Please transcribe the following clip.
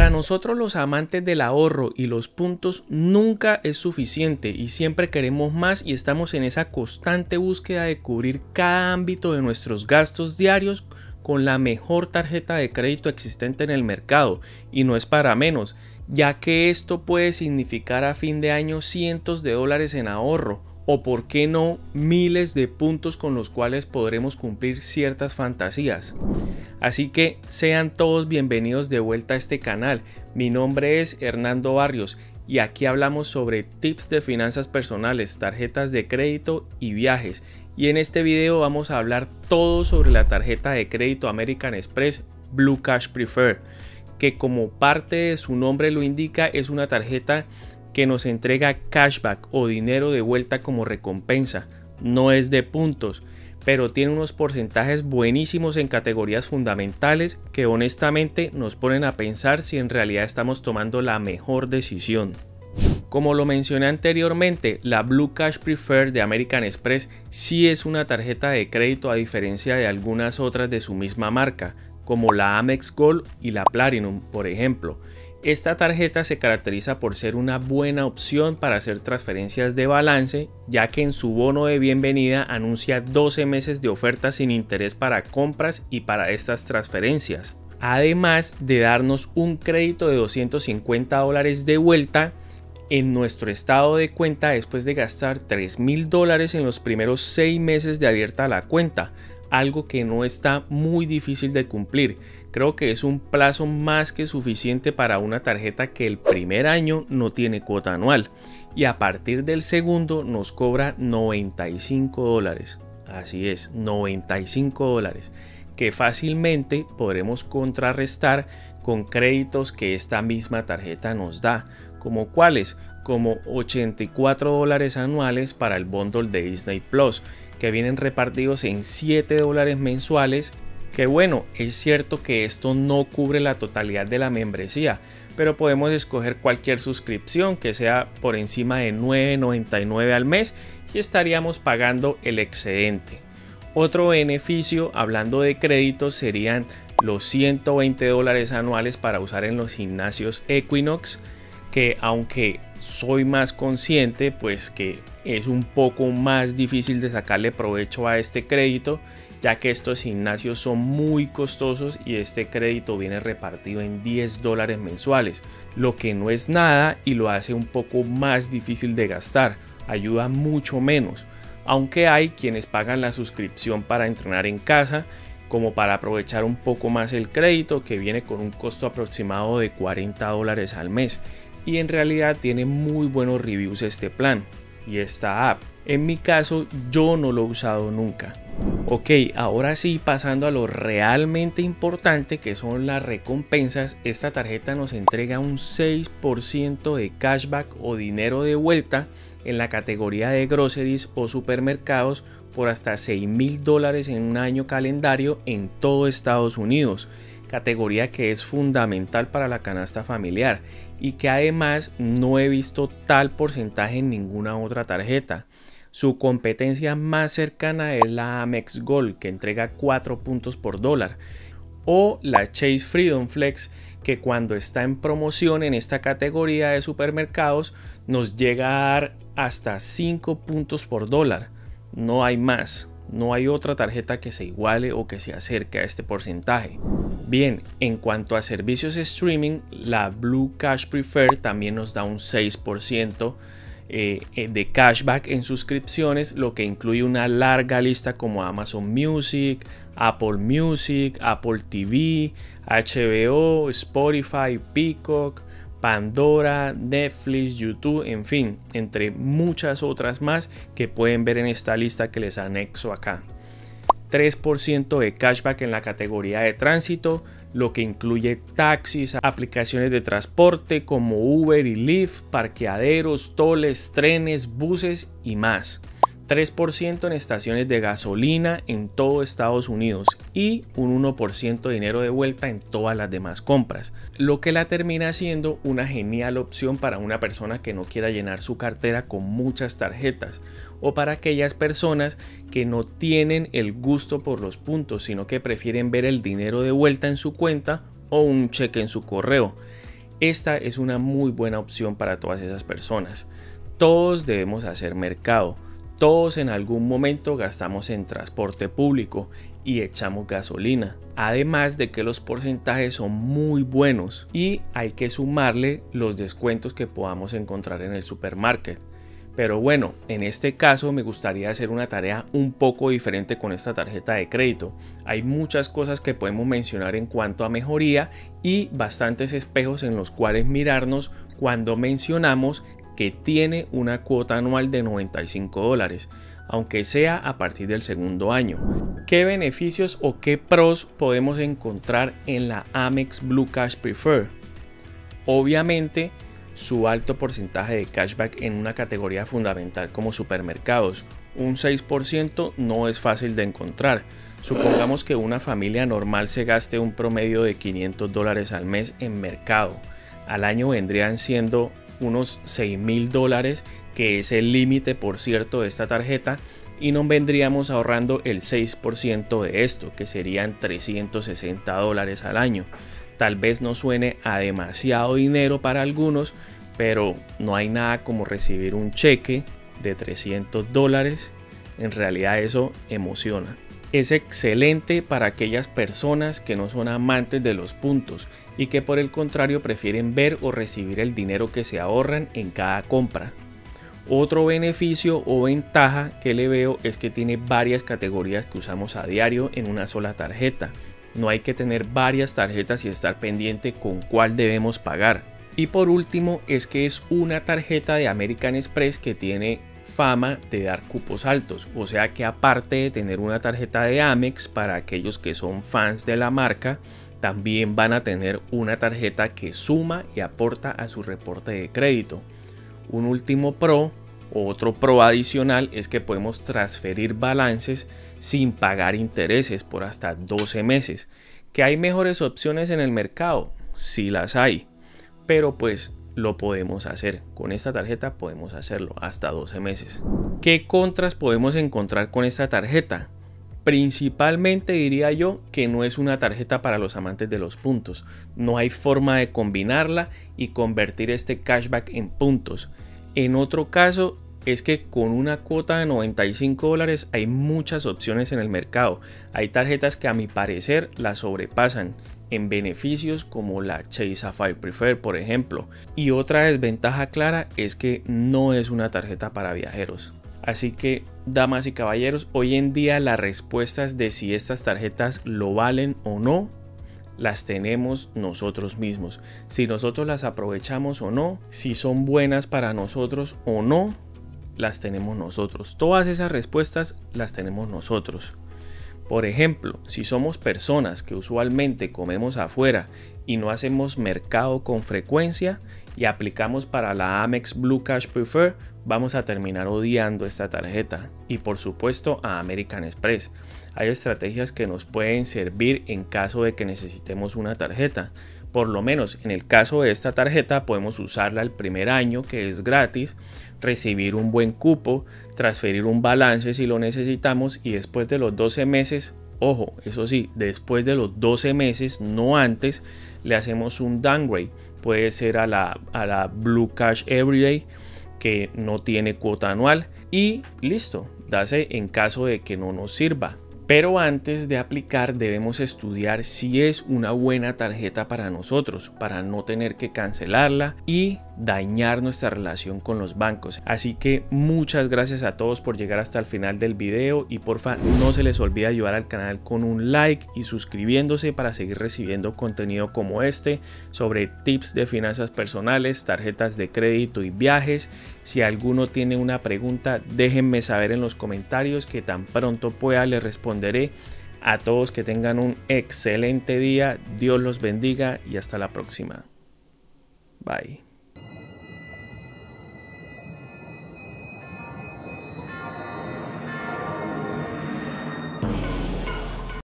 Para nosotros los amantes del ahorro y los puntos nunca es suficiente y siempre queremos más y estamos en esa constante búsqueda de cubrir cada ámbito de nuestros gastos diarios con la mejor tarjeta de crédito existente en el mercado, y no es para menos, ya que esto puede significar a fin de año cientos de dólares en ahorro o por qué no miles de puntos con los cuales podremos cumplir ciertas fantasías. Así que sean todos bienvenidos de vuelta a este canal. Mi nombre es Hernando Barrios y aquí hablamos sobre tips de finanzas personales, tarjetas de crédito y viajes. Y en este video vamos a hablar todo sobre la tarjeta de crédito American Express Blue Cash Preferred, que como parte de su nombre lo indica, es una tarjeta que nos entrega cashback o dinero de vuelta como recompensa. No es de puntos, pero tiene unos porcentajes buenísimos en categorías fundamentales que honestamente nos ponen a pensar si en realidad estamos tomando la mejor decisión. Como lo mencioné anteriormente, la Blue Cash Preferred de American Express sí es una tarjeta de crédito a diferencia de algunas otras de su misma marca, como la Amex Gold y la Platinum, por ejemplo. Esta tarjeta se caracteriza por ser una buena opción para hacer transferencias de balance, ya que en su bono de bienvenida anuncia 12 meses de ofertas sin interés para compras y para estas transferencias, además de darnos un crédito de $250 de vuelta en nuestro estado de cuenta después de gastar $3,000 en los primeros 6 meses de abierta la cuenta, algo que no está muy difícil de cumplir. Creo que es un plazo más que suficiente para una tarjeta que el primer año no tiene cuota anual y a partir del segundo nos cobra $95. Así es, $95, que fácilmente podremos contrarrestar con créditos que esta misma tarjeta nos da, como cuáles, como $84 anuales para el bundle de Disney Plus, que vienen repartidos en $7 mensuales. Que bueno, es cierto que esto no cubre la totalidad de la membresía, pero podemos escoger cualquier suscripción que sea por encima de $9.99 al mes y estaríamos pagando el excedente. Otro beneficio, hablando de créditos, serían los $120 anuales para usar en los gimnasios Equinox, que aunque soy más consciente pues que es un poco más difícil de sacarle provecho a este crédito, ya que estos gimnasios son muy costosos y este crédito viene repartido en $10 mensuales, lo que no es nada y lo hace un poco más difícil de gastar, ayuda mucho menos, aunque hay quienes pagan la suscripción para entrenar en casa, como para aprovechar un poco más el crédito, que viene con un costo aproximado de $40 al mes, y en realidad tiene muy buenos reviews este plan y esta app. En mi caso yo no lo he usado nunca. Ok, ahora sí, pasando a lo realmente importante, que son las recompensas. Esta tarjeta nos entrega un 6% de cashback o dinero de vuelta en la categoría de groceries o supermercados por hasta $6,000 en un año calendario en todo Estados Unidos, categoría que es fundamental para la canasta familiar y que además no he visto tal porcentaje en ninguna otra tarjeta. Su competencia más cercana es la Amex Gold, que entrega 4 puntos por dólar, o la Chase Freedom Flex, que cuando está en promoción en esta categoría de supermercados nos llega a dar hasta 5 puntos por dólar. No hay más, no hay otra tarjeta que se iguale o que se acerque a este porcentaje. Bien, en cuanto a servicios streaming, la Blue Cash Preferred también nos da un 6% de cashback en suscripciones, lo que incluye una larga lista como Amazon Music, Apple Music, Apple TV, HBO, Spotify, Peacock, Pandora, Netflix, YouTube, en fin, entre muchas otras más que pueden ver en esta lista que les anexo acá. 3% de cashback en la categoría de tránsito, lo que incluye taxis, aplicaciones de transporte como Uber y Lyft, parqueaderos, toles, trenes, buses y más. 3% en estaciones de gasolina en todo Estados Unidos y un 1% de dinero de vuelta en todas las demás compras, lo que la termina siendo una genial opción para una persona que no quiera llenar su cartera con muchas tarjetas, o para aquellas personas que no tienen el gusto por los puntos, sino que prefieren ver el dinero de vuelta en su cuenta o un cheque en su correo. esta es una muy buena opción para todas esas personas. Todos debemos hacer mercado, todos en algún momento gastamos en transporte público y echamos gasolina, además de que los porcentajes son muy buenos y hay que sumarle los descuentos que podamos encontrar en el supermarket. Pero bueno, en este caso me gustaría hacer una tarea un poco diferente con esta tarjeta de crédito. Hay muchas cosas que podemos mencionar en cuanto a mejoría y bastantes espejos en los cuales mirarnos cuando mencionamos que tiene una cuota anual de $95, aunque sea a partir del segundo año. ¿Qué beneficios o qué pros podemos encontrar en la Amex Blue Cash Preferred? Obviamente, su alto porcentaje de cashback en una categoría fundamental como supermercados, un 6%, no es fácil de encontrar. Supongamos que una familia normal se gaste un promedio de $500 al mes en mercado. Al año vendrían siendo unos $6,000, que es el límite, por cierto, de esta tarjeta, y nos vendríamos ahorrando el 6% de esto, que serían $360 al año. Tal vez no suene a demasiado dinero para algunos, pero no hay nada como recibir un cheque de $300. En realidad eso emociona. Es excelente para aquellas personas que no son amantes de los puntos y que por el contrario prefieren ver o recibir el dinero que se ahorran en cada compra. Otro beneficio o ventaja que le veo es que tiene varias categorías que usamos a diario en una sola tarjeta. No hay que tener varias tarjetas y estar pendiente con cuál debemos pagar. Y por último es que es una tarjeta de American Express que tiene fama de dar cupos altos, o sea que aparte de tener una tarjeta de Amex para aquellos que son fans de la marca, también van a tener una tarjeta que suma y aporta a su reporte de crédito. Un último pro, otro pro adicional, es que podemos transferir balances sin pagar intereses por hasta 12 meses. ¿Que hay mejores opciones en el mercado? Sí las hay, pero pues lo podemos hacer. Con esta tarjeta podemos hacerlo hasta 12 meses. ¿Qué contras podemos encontrar con esta tarjeta? Principalmente diría yo que no es una tarjeta para los amantes de los puntos. No hay forma de combinarla y convertir este cashback en puntos. En otro caso es que con una cuota de $95 hay muchas opciones en el mercado. Hay tarjetas que a mi parecer la sobrepasan en beneficios, como la Chase Sapphire Preferred, por ejemplo. Y otra desventaja clara es que no es una tarjeta para viajeros. Así que, damas y caballeros, hoy en día las respuestas de si estas tarjetas lo valen o no las tenemos nosotros mismos. Si nosotros las aprovechamos o no, si son buenas para nosotros o no, las tenemos nosotros. Todas esas respuestas las tenemos nosotros. Por ejemplo, si somos personas que usualmente comemos afuera y no hacemos mercado con frecuencia y aplicamos para la Amex Blue Cash Preferred, vamos a terminar odiando esta tarjeta y por supuesto a American Express. Hay estrategias que nos pueden servir en caso de que necesitemos una tarjeta. Por lo menos en el caso de esta tarjeta podemos usarla el primer año, que es gratis, recibir un buen cupo, transferir un balance si lo necesitamos y después de los 12 meses, ojo, eso sí, después de los 12 meses, no antes, le hacemos un downgrade. Puede ser a la Blue Cash Everyday, que no tiene cuota anual, y listo, dase en caso de que no nos sirva. Pero antes de aplicar debemos estudiar si es una buena tarjeta para nosotros, para no tener que cancelarla y dañar nuestra relación con los bancos. Así que muchas gracias a todos por llegar hasta el final del video y porfa no se les olvide ayudar al canal con un like y suscribiéndose para seguir recibiendo contenido como este sobre tips de finanzas personales, tarjetas de crédito y viajes. Si alguno tiene una pregunta, déjenme saber en los comentarios, que tan pronto pueda les responderé. A todos que tengan un excelente día, Dios los bendiga y hasta la próxima. Bye.